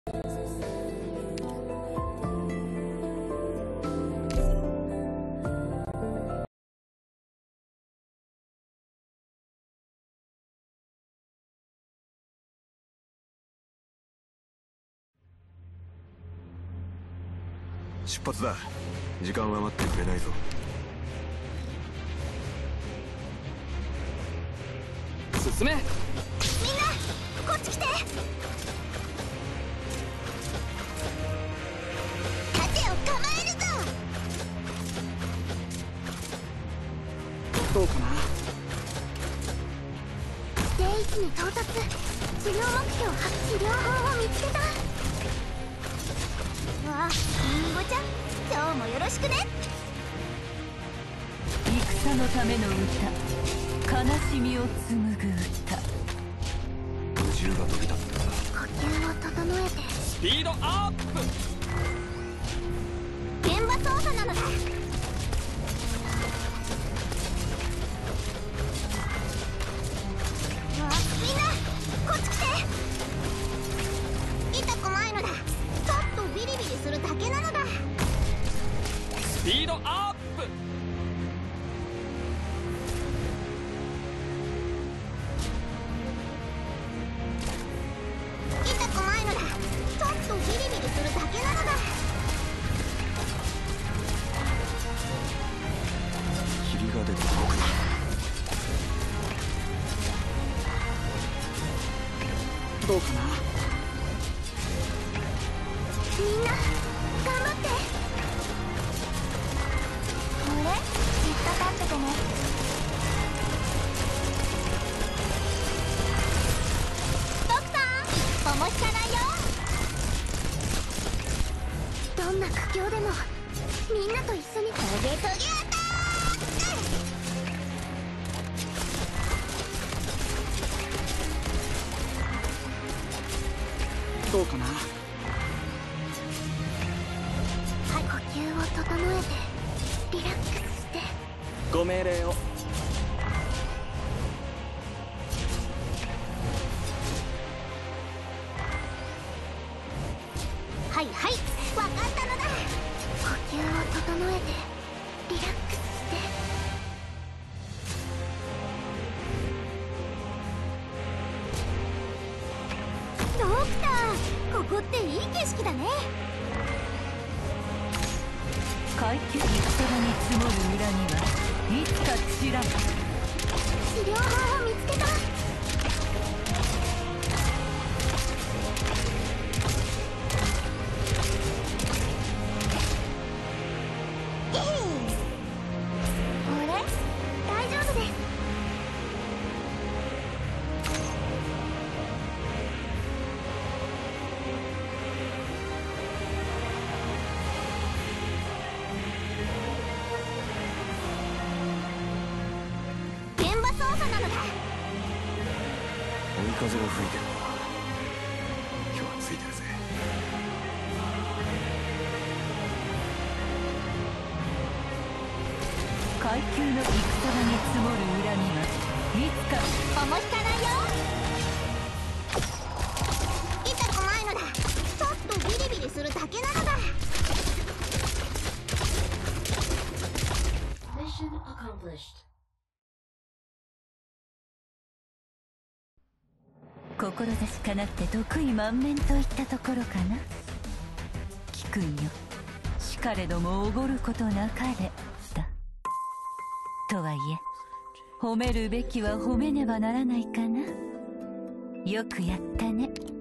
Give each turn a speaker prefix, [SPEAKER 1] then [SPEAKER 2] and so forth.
[SPEAKER 1] 出発だ。時間は待ってくれないぞ。
[SPEAKER 2] 進め。
[SPEAKER 3] みんなこっち来て。盾を構えるぞ。
[SPEAKER 2] どうかな。
[SPEAKER 3] 定位置に到達。治療目標治療法を見つけた。わあ、リンゴちゃん、今日もよろしくね。
[SPEAKER 4] 戦のための歌、悲しみを紡ぐ歌。
[SPEAKER 1] 無重が飛び立った。
[SPEAKER 3] 呼吸を整えて。
[SPEAKER 2] スピードアップ。
[SPEAKER 3] 現場操作なのだ。わあ、みんなこっち来て。痛くないのだ。ちょっとビリビリするだけなのだ。
[SPEAKER 2] スピードアップ。
[SPEAKER 3] 痛くないのだ。ちょっとビリビリするだけなのだ。
[SPEAKER 1] 霧が出て動くな。
[SPEAKER 2] どうかな。
[SPEAKER 3] みんな頑張って。これじっと立っててね。ドクター、おもしかないよ。どんな苦境でもみんなと一緒にトゲトゲアタ
[SPEAKER 2] どうかな。
[SPEAKER 3] 呼吸を整えてリラックスして。
[SPEAKER 2] ご命令を。
[SPEAKER 3] はいはい、わかったのだ。呼吸を整えてリラックスして。ドクター、ここっていい景色だね。
[SPEAKER 4] 階級に草場に積もる恨みはいつか散らん。
[SPEAKER 3] 治療法を見つけた。あれ、大丈夫です。現場操作なのだ。
[SPEAKER 1] 追い風が吹いてるな。今日はついてるぜ。
[SPEAKER 4] 階級の戦場に積もる恨みはいつか。
[SPEAKER 3] おもしかないよ。痛くないのだ。ちょっとビリビリするだけなのだ。
[SPEAKER 5] Mission accomplished.
[SPEAKER 4] 志かなって得意満面といったところかな。聞くんよ、しかれどもおごることなかれだ。とはいえ褒めるべきは褒めねばならないかな。よくやったね。